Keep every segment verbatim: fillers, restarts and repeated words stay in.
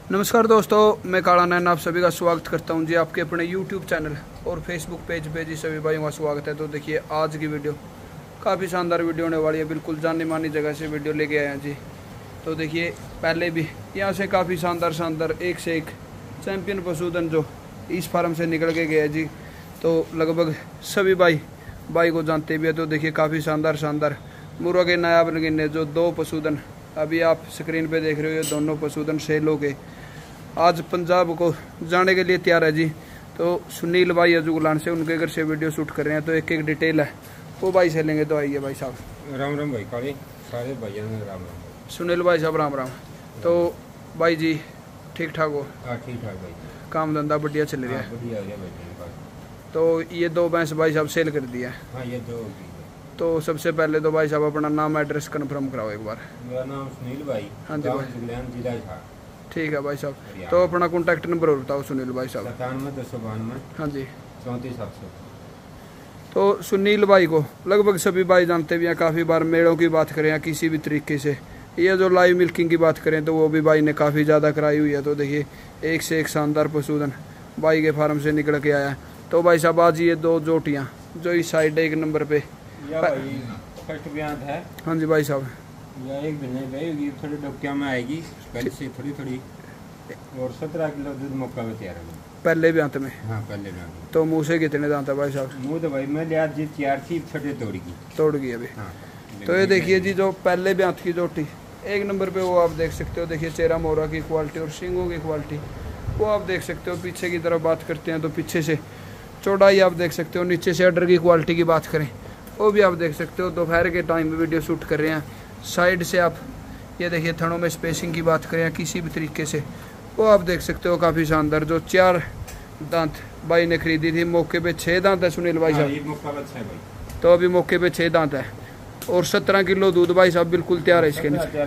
नमस्कार दोस्तों, मैं काला नैन आप सभी का स्वागत करता हूं जी आपके अपने यूट्यूब चैनल और फेसबुक पेज पे जी सभी भाइयों का स्वागत है। तो देखिए आज की वीडियो काफ़ी शानदार वीडियो होने वाली है, बिल्कुल जानी मानी जगह से वीडियो लेके आए हैं जी। तो देखिए पहले भी यहाँ से काफ़ी शानदार शानदार एक से एक चैम्पियन पशुधन जो इस फार्म से निकल के गया जी। तो लगभग सभी भाई भाई को जानते भी है। तो देखिए काफ़ी शानदार शानदार मुर्गा के नायाब नगीने जो दो पशुधन अभी आप स्क्रीन पे देख रहे हो, ये दोनों पशुधन सेल हो गए, आज पंजाब को जाने के लिए तैयार है जी। तो सुनील भाई अजुगलान से उनके घर से वीडियो शूट कर रहे हैं, तो एक एक डिटेल है वो भाई से लेंगे। तो आइए भाई साहब। राम राम भाई काले सारे भाइयों में राम राम। सुनील भाई साहब राम राम। तो भाई जी ठीक ठाक हो? हाँ ठीक ठाक भाई, काम धंधा बढ़िया चल रहा है? बढ़िया हो गया भाई। तो ये दो भैंस भाई साहब सेल कर दिया है? हाँ ये दो। तो सबसे पहले तो भाई साहब अपना नाम एड्रेस कन्फर्म कराओ एक बार। मेरा नाम सुनील भाई। हाँ जी भाई, जिला था। ठीक है भाई साहब। तो अपना कॉन्टैक्ट नंबर और बताओ सुनील भाई साहब। सतानवे दो सौ बानवे। हाँ जी, चौंतीस सात सौ। तो सुनील भाई को लगभग सभी भाई जानते भी हैं। काफ़ी बार मेड़ों की बात करें या किसी भी तरीके से ये जो लाइव मिल्किंग की बात करें तो वो भी भाई ने काफ़ी ज़्यादा कराई हुई है। तो देखिए एक से एक शानदार पशुधन भाई के फार्म से निकल के आया है। तो भाई साहब आज ये दो जोटियाँ जो इस साइड एक नंबर पे फर्स्ट ब्याह है। हाँ जी भाई साहब, या एक महीने रहेगी, थोड़ी डोकिया में आएगी पहले से थोड़ी थोड़ी, और सत्रह किलो दूध मौका में तैयार है पहले भी अंत में। हाँ पहले ब्याह। तो मुँह से कितने दांत है भाई साहब? मुँह तो भाई मैं लिया जी तैयार थी, छोटे तोड़ की तोड़ गई अभी। हाँ। तो ये देखिए जी जो पहले ब्याह की जोटी एक नंबर पे वो आप देख सकते हो। देखिए चेहरा मोहरा की क्वालिटी और सींगों की क्वालिटी वो आप देख सकते हो। पीछे की तरफ बात करते हैं तो पीछे से चौड़ाई आप देख सकते हो। नीचे से अडर की क्वालिटी की बात करें वो भी आप देख सकते हो। दोपहर के टाइम में वीडियो शूट कर रहे हैं। साइड से आप ये देखिए थनों में स्पेसिंग की बात करें या किसी भी तरीके से वो आप देख सकते हो। काफ़ी शानदार जो चार दांत भाई ने खरीदी थी, मौके पे छः दांत है सुनील भाई साहब। तो अभी मौके पे छः दांत है और सत्रह किलो दूध भाई साहब बिल्कुल तैयार है इसके नीचे।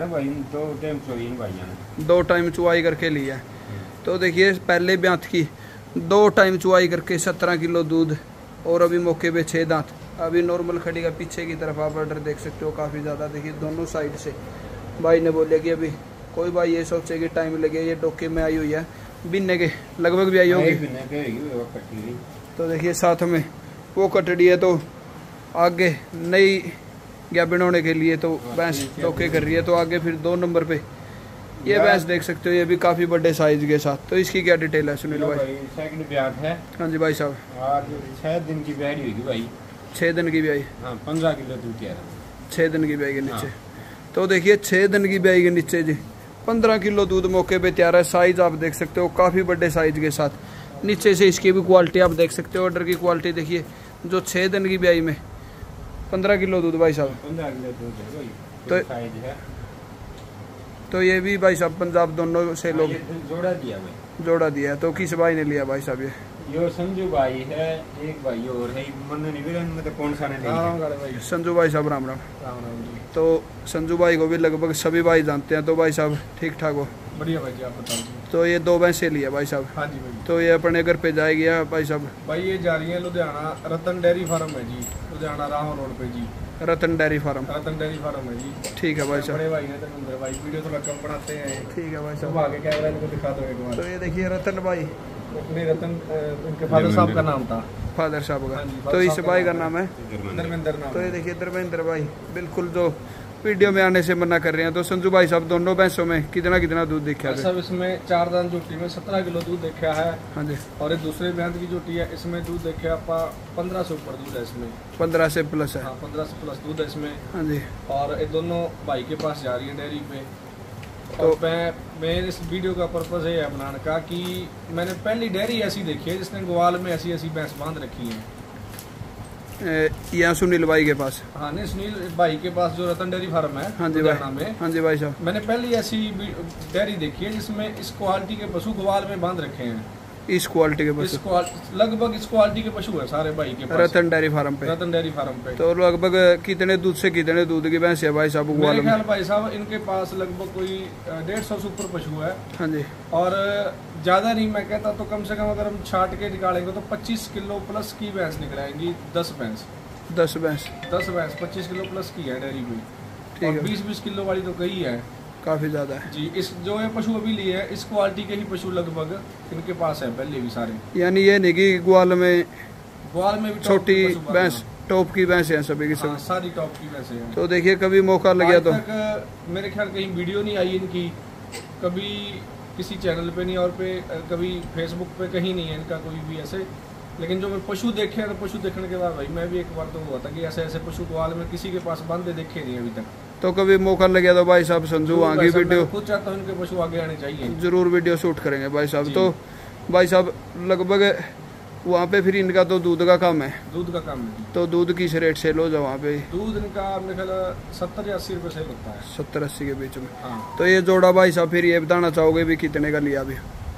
दो टाइम चुवाई करके लिया है। तो देखिए पहले ब्यात की दो टाइम चुवाई करके सत्रह किलो दूध और अभी मौके पे छः दांत। अभी नॉर्मल खड़ी का पीछे की तरफ आप ऑर्डर देख सकते हो काफ़ी ज़्यादा। देखिए दोनों साइड से भाई ने बोले कि अभी कोई भाई ये सोचे कि टाइम लगे, ये डोके में आई हुई है बिन्ने के लगभग भी आई होगी। तो देखिए साथ में वो कटड़ी है, तो आगे नई गैबिन होने के लिए तो भैंस डोके कर रही है। तो आगे फिर दो नंबर पे ये भैंस देख सकते हो, ये भी काफ़ी बड़े साइज के साथ। तो इसकी क्या डिटेल है सुनील भाई? सेकंड ब्याह है। हाँ जी भाई साहब, आज छः दिन की ब्याह होगी भाई। छः दिन की ब्याई। हाँ पंद्रह किलो दूध तैयार है। छः दिन की ब्याई के नीचे। तो देखिए छः दिन की ब्याई के नीचे जी पंद्रह किलो दूध मौके पे तैयार है। साइज आप देख सकते हो काफ़ी बड़े साइज के साथ। नीचे से इसकी भी क्वालिटी आप देख सकते हो। ऑर्डर की क्वालिटी देखिए जो छः दिन की ब्याई में पंद्रह किलो दूध भाई साहब। पंद्रह किलो दूध है भाई। तो साइज है। तो ये भी भाई साहब पंजाब दोनों से लोग जोड़ा दिया भाई। जोड़ा दिया है। तो किस भाई ने लिया भाई साहब? ये यो संजू भाई है, एक भाई और है मन नहीं में तो कौन सा ने लिया? संजू भाई साहब राम राम। राम राम जी। तो संजू भाई को भी लगभग सभी भाई जानते हैं। तो भाई साहब ठीक ठाक हो? बढ़िया भाई जी, आप बताओ। तो ये दो भैंसे लिया भाई साहब? हाँ जी भाई। तो ये अपने घर पे जाएगी भाई साहब? भाई ये जा रही है लुधियाना, रतन डेयरी फार्म है जी, लुधियाना राह रोड पे जी। Ratan dairy farm. Ratan dairy farm है जी। ठीक है भाई साहब। बड़े भाई हैं तो भाई वीडियो थोड़ा कम बनाते हैं। ठीक है भाई साहब, आगे कैमरा इनको दिखा दो एक बार। तो ये देखिए रतन भाई, अपने रतन उनके फादर साहब का नाम था। फादर साहब का। तो इस भाई का नाम है धर्मेंद्र नाम। तो ये देखिए धर्मेंद्र भाई बिल्कुल जो वीडियो में आने से मना कर रहे हैं। तो संजू भाई साहब दोनों भैंसों में कितना कितना दूध देखा है? सब इसमें चार दान जोटी में सत्रह किलो दूध देखा है। हाँ जी। और एक दूसरे ब्याह की जोटी है, इसमें दूध देखे आप पंद्रह सौ ऊपर दूध है इसमें। पंद्रह से प्लस है। हाँ पंद्रह से प्लस दूध है इसमें। हाँ जी। और ये दोनों भाई के पास जा रही है डेयरी पे। तो और मैं मेरे इस वीडियो का पर्पज़ ये है बनाने का कि मैंने पहली डेयरी ऐसी देखी है जिसने ग्वाल में ऐसी ऐसी भैंस बांध रखी है। यहाँ सुनील भाई के पास? हाँ नहीं, सुनील भाई के पास जो रतन डेयरी फार्म है। हाँ जी भाई। हाँ जी भाई साहब, मैंने पहली ऐसी डेयरी देखी है जिसमें इस क्वालिटी के पशु ग्वाल में बांध रखे हैं। इस क्वालिटी के पशु? लगभग इस क्वालिटी के पशु है सारे भाई के पास। रतन डेयरी फार्म पे? रतन डेयरी फार्म पे। तो लगभग कितने दूध से कितने दूध की भैंस है भाई साहब ग्वाल में? भाई साहब इनके पास लगभग कोई डेढ़ सौ से ऊपर पशु है। हाँ जी। और ज्यादा नहीं मैं कहता तो कम से कम अगर हम छाट के निकालेंगे तो पच्चीस किलो प्लस की भैंस निकलाएंगी। दस भैंस दस भैंस दस भैंस पच्चीस किलो प्लस की है डेयरी में। और बीस बीस किलो वाली तो कई है। काफ़ी ज़्यादा है जी। इस जो ये पशु अभी लिए है इस क्वालिटी के ही पशु लगभग इनके पास है पहले भी सारे। यानी ये नहीं कि ग्वाल में ग्वाल में भी छोटी भैंस टॉप की भैंस है सभी की सब। हाँ, सारी टॉप की भैंस है। तो देखिए कभी मौका लग गया तो तक मेरे ख्याल कहीं वीडियो नहीं आई इनकी, कभी किसी चैनल पे नहीं और पे कभी फेसबुक पे कहीं नहीं है इनका कोई भी ऐसे। लेकिन जो मैं पशु देखे हैं तो पशु देखने के बाद भाई मैं भी एक बार तो हुआ था कि ऐसे ऐसे पशु ग्वाल में किसी के पास बंदे देखे नहीं अभी तक। तो कभी मौका लग गया तो भाई साहब संजू वहाँ की वीडियो खुद चाहता हूँ इनके पशु आगे आने चाहिए, जरूर वीडियो शूट करेंगे भाई साहब। तो भाई साहब लगभग वहाँ पे फिर इनका तो दूध का काम है, दूध का काम है। तो दूध किस रेट सेल हो जाए वहाँ पे? दूध इनका मेरे ख्याल सत्तर या अस्सी रुपये सेल होता है, सत्तर अस्सी के बीच में। हाँ। तो ये जोड़ा भाई साहब फिर ये बताना चाहोगे भी कितने का लिया अभी?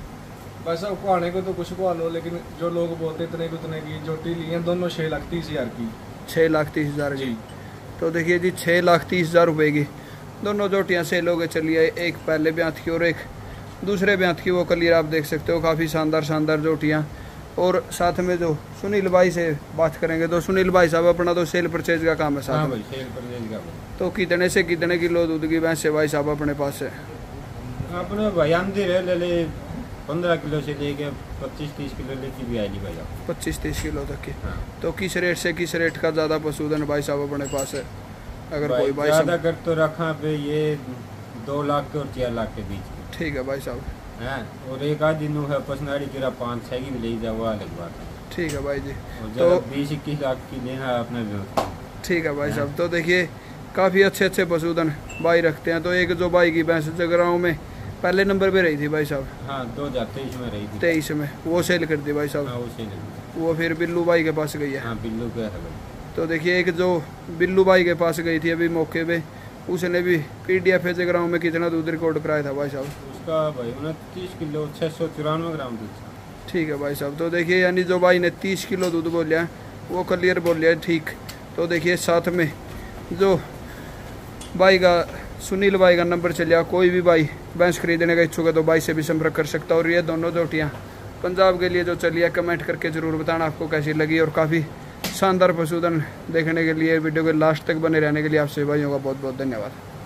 वैसा कुआने को तो कुछ कुआ लो, लेकिन जो लोग बोलते इतने कितने की जोटी ली है दोनों छः लाख तीस हज़ार की। छः लाख तीस हज़ार की। तो देखिए जी छः लाख तीस हज़ार रुपये की दोनों जोटियाँ सेल हो गए। चलिए एक पहले ब्यात की और एक दूसरे ब्यात की वो कलियर आप देख सकते हो, काफ़ी शानदार शानदार जोटियाँ। और साथ में जो सुनील भाई से बात करेंगे तो सुनील भाई साहब अपना तो सेल परचेज का काम है साथ हाँ में। भाई, सेल परचेज का। तो कितने से कितने किलो दूध की भैंस है भाई साहब अपने पास है? अपने भाई अंदर है ले ले पंद्रह किलो से लेके पच्चीस तीस किलो लेके भी आएगी भाई साहब, पच्चीस तीस किलो तक की। हाँ। तो किस रेट से किस रेट का ज़्यादा पशुधन भाई साहब अपने पास है? अगर भाई कोई भाई ज़्यादा साहब कर तो रखा पे ये दो लाख के और चार लाख के बीच की ठीक है भाई साहब, है। और एक आध दिन है पसनाड़ी गिरा पाँच छः की भी ले जाओ अलग बात है। ठीक है भाई जी। और तो तो बीस इक्कीस लाख की लेना है अपने भी। ठीक है भाई साहब। तो देखिए काफ़ी अच्छे अच्छे पशुधन भाई रखते हैं। तो एक जो भाई की भैंस जगराओं में पहले नंबर पे रही थी भाई साहब, हाँ दो हज़ार तेईस में रही थी, तेईस में वो सेल कर दी भाई साहब। हाँ उसे नहीं, वो फिर बिल्लू भाई के पास गई है। हाँ बिल्लू का है भाई। तो देखिए एक जो बिल्लू भाई के पास गई थी अभी मौके पे, उसने भी पी डी एफ जगराओं में कितना दूध रिकॉर्ड कराया था भाई साहब? उसका भाई उनतीस किलो छः सौ चौरानवे ग्राम दूध था। ठीक है भाई साहब। तो देखिए यानी जो भाई ने तीस किलो दूध बोलिया वो क्लियर बोलिया ठीक। तो देखिए साथ में जो भाई का सुनील भाई का नंबर चलिया, कोई भी भाई भैंस खरीदने का इच्छुक है तो भाई से भी संपर्क कर सकता है। और ये दोनों जोटियाँ पंजाब के लिए जो चलिए कमेंट करके ज़रूर बताना आपको कैसी लगी। और काफ़ी शानदार पशुधन देखने के लिए वीडियो के लास्ट तक बने रहने के लिए आपसे भाइयों का बहुत बहुत धन्यवाद।